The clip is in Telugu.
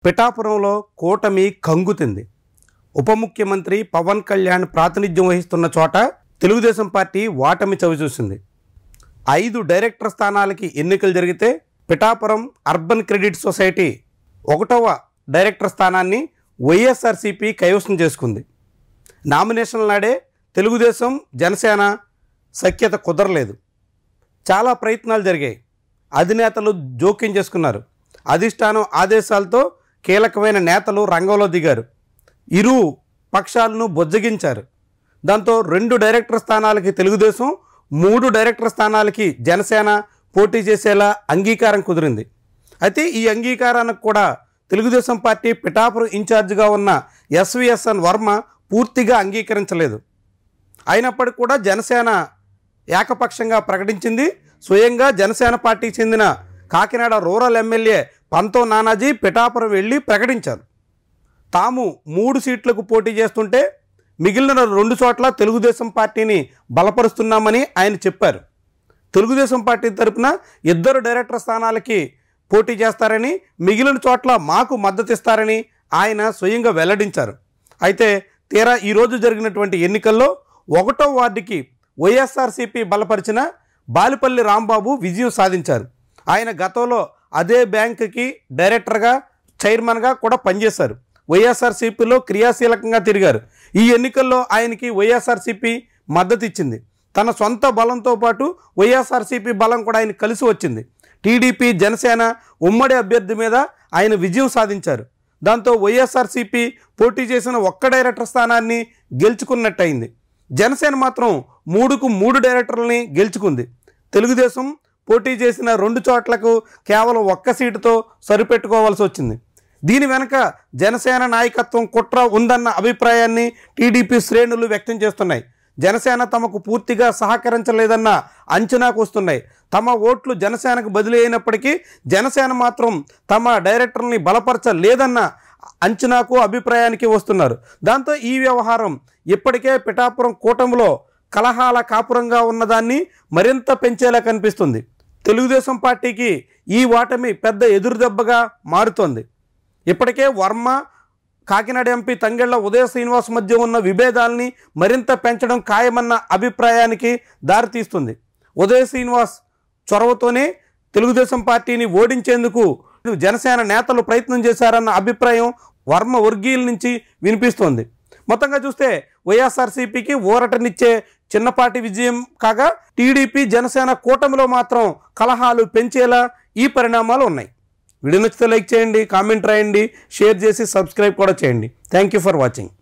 పిఠాపురంలో కూటమి కంగుతింది. ఉప ముఖ్యమంత్రి పవన్ కళ్యాణ్ ప్రాతినిధ్యం వహిస్తున్న చోట తెలుగుదేశం పార్టీ ఓటమి చవిచూసింది. 5 డైరెక్టర్ స్థానాలకి ఎన్నికలు జరిగితే పిఠాపురం అర్బన్ క్రెడిట్ సొసైటీ 1వ డైరెక్టర్ స్థానాన్ని వైఎస్ఆర్సీపీ కైవసం చేసుకుంది. నామినేషన్ల నాడే తెలుగుదేశం జనసేన సఖ్యత కుదరలేదు. చాలా ప్రయత్నాలు జరిగాయి. అధినేతలు జోక్యం చేసుకున్నారు. అధిష్టానం ఆదేశాలతో కీలకమైన నేతలు రంగంలో దిగారు. ఇరు పక్షాలను బొజ్జగించారు. దాంతో 2 డైరెక్టర్ స్థానాలకి తెలుగుదేశం, 3 డైరెక్టర్ స్థానాలకి జనసేన పోటీ చేసేలా అంగీకారం కుదిరింది. అయితే ఈ అంగీకారానికి కూడా తెలుగుదేశం పార్టీ పిఠాపురం ఇన్ఛార్జిగా ఉన్న ఎస్విఎస్ఎన్ వర్మ పూర్తిగా అంగీకరించలేదు. అయినప్పటికీ కూడా జనసేన ఏకపక్షంగా ప్రకటించింది. స్వయంగా జనసేన పార్టీకి చెందిన కాకినాడ రూరల్ ఎమ్మెల్యే పంతం నానాజీ పిఠాపురం వెళ్ళి ప్రకటించారు. తాము 3 సీట్లకు పోటీ చేస్తుంటే మిగిలిన 2 చోట్ల తెలుగుదేశం పార్టీని బలపరుస్తున్నామని ఆయన చెప్పారు. తెలుగుదేశం పార్టీ తరపున 2 డైరెక్టర్ స్థానాలకి పోటీ చేస్తారని, మిగిలిన చోట్ల మాకు మద్దతు ఇస్తారని ఆయన స్వయంగా వెల్లడించారు. అయితే తీరా ఈరోజు జరిగినటువంటి ఎన్నికల్లో 1వ వార్డుకి వైఎస్ఆర్సీపీ బలపరిచిన బాలిపల్లి రాంబాబు విజయం సాధించారు. ఆయన గతంలో అదే బ్యాంకుకి డైరెక్టర్గా, చైర్మన్గా కూడా పనిచేశారు. వైఎస్ఆర్సీపీలో క్రియాశీలకంగా తిరిగారు. ఈ ఎన్నికల్లో ఆయనకి వైఎస్ఆర్సీపీ మద్దతు ఇచ్చింది. తన సొంత బలంతో పాటు వైఎస్ఆర్సీపీ బలం కూడా ఆయన కలిసి వచ్చింది. టీడీపీ, జనసేన ఉమ్మడి అభ్యర్థి మీద ఆయన విజయం సాధించారు. దాంతో వైఎస్ఆర్సీపీ పోటీ చేసిన 1 డైరెక్టర్ స్థానాన్ని గెలుచుకున్నట్టయింది. జనసేన మాత్రం 3కు 3 డైరెక్టర్లని గెలుచుకుంది. తెలుగుదేశం పోటీ చేసిన 2 చోట్లకు కేవలం 1 సీటుతో సరిపెట్టుకోవాల్సి వచ్చింది. దీని వెనక జనసేన నాయకత్వం కుట్ర ఉందన్న అభిప్రాయాన్ని టీడీపీ శ్రేణులు వ్యక్తం చేస్తున్నాయి. జనసేన తమకు పూర్తిగా సహకరించలేదన్న అంచనాకు వస్తున్నాయి. తమ ఓట్లు జనసేనకు బదిలీ అయినప్పటికీ జనసేన మాత్రం తమ డైరెక్టర్ని బలపరచలేదన్న అంచనాకు, అభిప్రాయానికి వస్తున్నారు. దాంతో ఈ వ్యవహారం ఇప్పటికే పిఠాపురం కూటమిలో కలహాల కాపురంగా ఉన్నదాన్ని మరింత పెంచేలా కనిపిస్తుంది. తెలుగుదేశం పార్టీకి ఈ ఓటమి పెద్ద ఎదురుదెబ్బగా మారుతోంది. ఇప్పటికే వర్మ, కాకినాడ ఎంపీ తంగెళ్ల ఉదయ శ్రీనివాస్ మధ్య ఉన్న విభేదాలని మరింత పెంచడం ఖాయమన్న అభిప్రాయానికి దారితీస్తుంది. ఉదయ శ్రీనివాస్ చొరవతోనే తెలుగుదేశం పార్టీని ఓడించేందుకు జనసేన నేతలు ప్రయత్నం చేశారన్న అభిప్రాయం వర్మ వర్గీయుల నుంచి వినిపిస్తోంది. మొత్తంగా చూస్తే వైఎస్ఆర్సీపీకి ఊరటనిచ్చే చిన్నపాటి విజయం కాగా, టీడీపీ, జనసేన కూటమిలో మాత్రం కలహాలు పెంచేలా ఈ పరిణామాలు ఉన్నాయి. వీడియో నచ్చితే లైక్ చేయండి, కామెంట్ రాయండి, షేర్ చేసి సబ్స్క్రైబ్ కూడా చేయండి. Thank you for watching.